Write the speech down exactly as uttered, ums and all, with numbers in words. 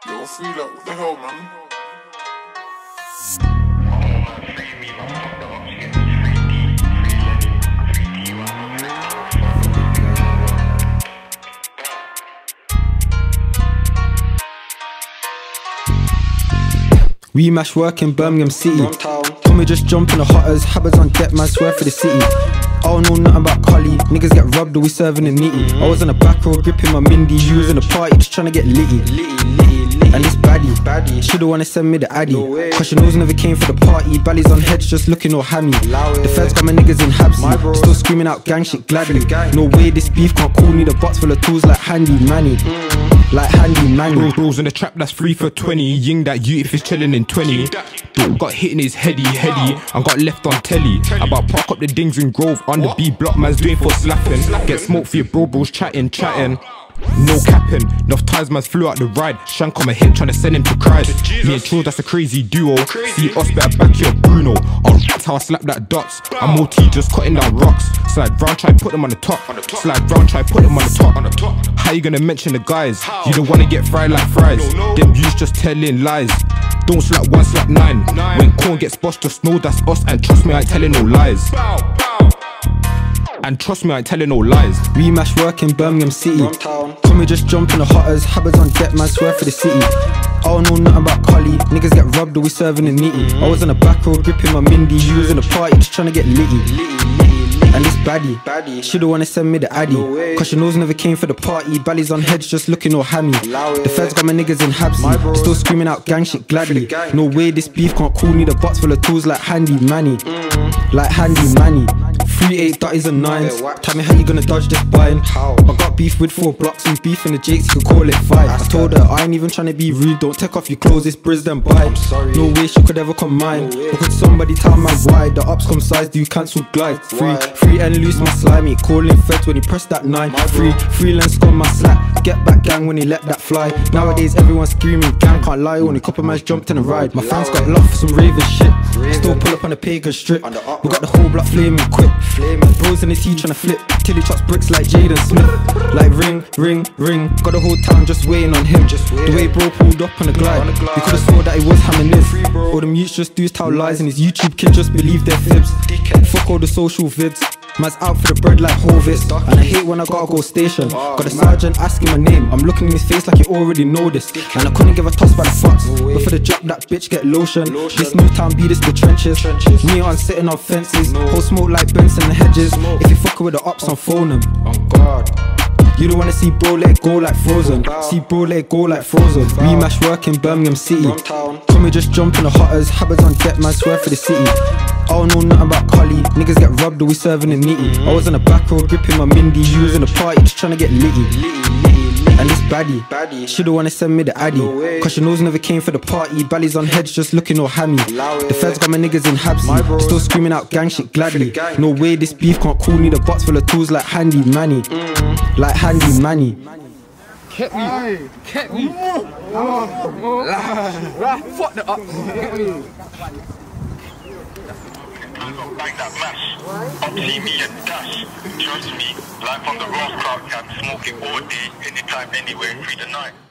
Yo, free like, what the hell, man? We mash work in Birmingham City. Told me just jump in the hotters, habits on deck, man, swear for the city. I don't know nothing about Collie, niggas get robbed or we serving a nitty. I was on the back road gripping my Mindy, you was in the party just trying to get litty. And this baddie, shoulda wanna send me the addy. Cause your nose never came for the party, bally's on heads just looking all hammy. The feds got my niggas in Habsy, still screaming out gang shit gladly. No way this beef can't cool me, the box full of tools like Handy Manny. Like Handy Manny. Bros in the trap that's free for twenty. Ying that you if he's chillin' in twenty. Got hit in his heady, heady, and got left on telly. About park up the dings in Grove on the B block, man's doing for slapping. Get smoked for your bro bros chatting, chatting. No capping, enough times man's flew out the ride. Shank on my hip trying to send him to Christ. Me and Chill, that's a crazy duo. See us better back here Bruno. Oh, that's how I slap that dots. I'm O T just cutting down rocks. Slide round, try put them on the top. Slide round, try put them on the top. How you gonna mention the guys? You don't wanna get fried like fries. Them views just telling lies. Don't slap one, slap nine. When corn gets bust, just know that's us. And trust me, I ain't telling no lies. And trust me, I ain't telling no lies. We mash work in Birmingham City. Told me just jump in the hotters, habits on deck, man, swear for the city. I don't know nothing about Collie, niggas get robbed or we serving a nitty. I was on the back road gripping my Mindy, you was in the party just trying to get litty. And this baddie, shoulda wanna send me the addy. Cause your nose never came for the party, bally's on heads just looking all hammy. The feds got my niggas in Habsy, still screaming out gang shit gladly. No way this beef can't cool me, the box full of tools like Handy Manny. Like Handy Manny. Three eight thirties and nines. Tell me how you gonna dodge this bind. I got beef with four blocks and beef in the jakes, you could call it five. I told her I ain't even trying to be rude, don't take off your clothes, it's Briz then buy. No way she could ever come mine. Or could somebody tell my why? The ops come size, do you cancel glide? Free, free and loose my slimy. Calling feds when he pressed that nine. Free, freelance got my slack. Get back gang when he let that fly. Nowadays everyone's screaming gang, can't lie, only couple man's jumped in a ride. My fans got love for some raving shit. Still pull up on the pagan strip. We got the whole block flaming quick. Bros in the T tryna flip till he chops bricks like Jaden Smith. Like ring, ring, ring. Got the whole town just waiting on him. The way bro pulled up on the glide, you could've saw that he was hamming this. All them youths just do tell lies and his YouTube kids just believe their fibs. Fuck all the social vids. Man's out for the bread like Hovis. And I hate when I gotta go station. Got a sergeant asking my name, I'm looking in his face like he already know this. And I couldn't give a toss by the fox, but for the drop that bitch get lotion. This new town be this the trenches. Me on sitting on fences, whole smoke like Benson in the hedges. If you fucking with the ops, I'm phone him. On guard. You don't wanna see bro let go like Frozen. See bro let go like Frozen. We mash work in Birmingham City. Told me just jump in the hotters, habits on deck, man, swear for the city. I don't know nothing about Collie, niggas get robbed or we serving a nitty. I was on the back road gripping my Mindy, you was in the party just trying to get litty. And this baddie, shoulda wanna send me the addy. Cause your nose never came for the party, bally's on heads just looking all hammy. The feds got my niggas in Habsy, still screaming out gang shit gladly. No way this beef can't cool me, the box full of tools like Handy Manny. Like Handy Manny. Get me, get me. Fuck the up. Get me. Like that mash, up see me and dash. Trust me, life on the rough crowd can smoke it all day, anytime, anywhere, through the night.